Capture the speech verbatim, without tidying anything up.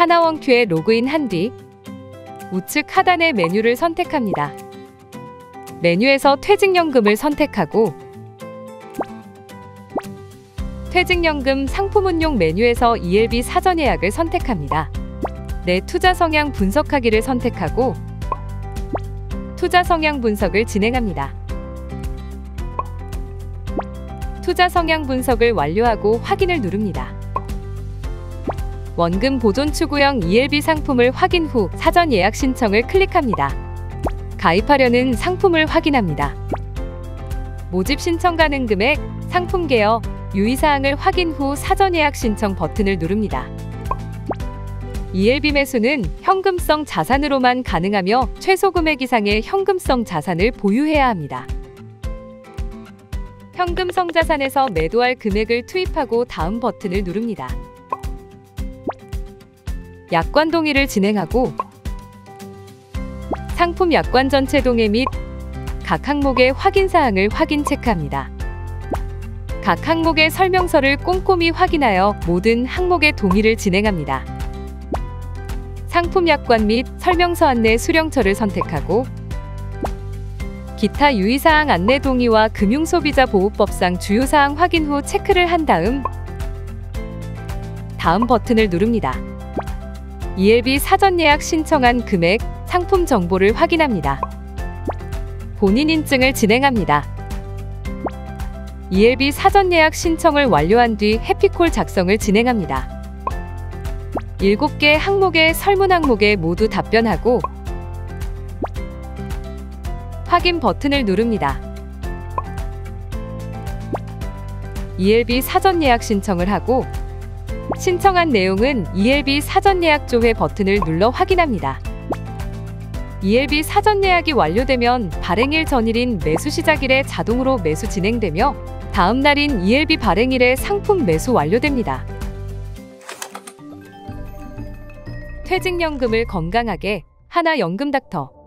하나원큐에 로그인한 뒤 우측 하단의 메뉴를 선택합니다. 메뉴에서 퇴직연금을 선택하고 퇴직연금 상품운용 메뉴에서 이엘비 사전 예약을 선택합니다. 내 투자 성향 분석하기를 선택하고 투자 성향 분석을 진행합니다. 투자 성향 분석을 완료하고 확인을 누릅니다. 원금 보존 추구형 이엘비 상품을 확인 후 사전 예약 신청을 클릭합니다. 가입하려는 상품을 확인합니다. 모집 신청 가능 금액, 상품 개요, 유의사항을 확인 후 사전 예약 신청 버튼을 누릅니다. 이엘비 매수는 현금성 자산으로만 가능하며 최소 금액 이상의 현금성 자산을 보유해야 합니다. 현금성 자산에서 매도할 금액을 투입하고 다음 버튼을 누릅니다. 약관 동의를 진행하고 상품 약관 전체 동의 및 각 항목의 확인사항을 확인 체크합니다. 각 항목의 설명서를 꼼꼼히 확인하여 모든 항목의 동의를 진행합니다. 상품 약관 및 설명서 안내 수령처를 선택하고 기타 유의사항 안내 동의와 금융소비자보호법상 주요사항 확인 후 체크를 한 다음 다음 버튼을 누릅니다. 이엘비 사전 예약 신청한 금액, 상품 정보를 확인합니다. 본인 인증을 진행합니다. 이엘비 사전 예약 신청을 완료한 뒤 해피콜 작성을 진행합니다. 일곱 개 항목의 설문 항목에 모두 답변하고 확인 버튼을 누릅니다. 이엘비 사전 예약 신청을 하고 신청한 내용은 이엘비 사전 예약 조회 버튼을 눌러 확인합니다. 이엘비 사전 예약이 완료되면 발행일 전일인 매수 시작일에 자동으로 매수 진행되며 다음 날인 이엘비 발행일에 상품 매수 완료됩니다. 퇴직연금을 건강하게 하나연금닥터